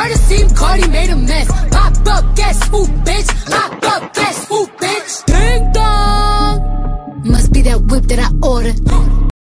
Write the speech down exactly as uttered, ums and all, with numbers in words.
Murder scene, Cardi made a mess. Pop up, guess who, bitch? Pop up, guess who, bitch? Ding dong. Must be that whip that I ordered.